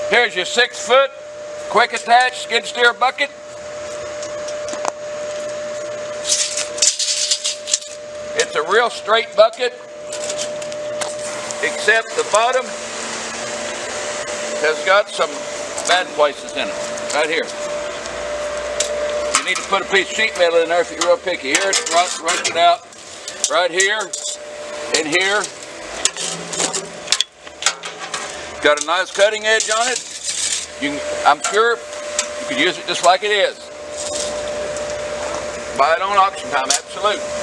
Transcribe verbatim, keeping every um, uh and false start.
Here's your six foot quick attach skid steer bucket. It's a real straight bucket, except the bottom has got some bad places in it, right here. You need to put a piece of sheet metal in there if you're real picky. Here, it's rust, rusted out, right here, in here. Got a nice cutting edge on it. You can, I'm sure you could use it just like it is. Buy it on auction time, absolutely.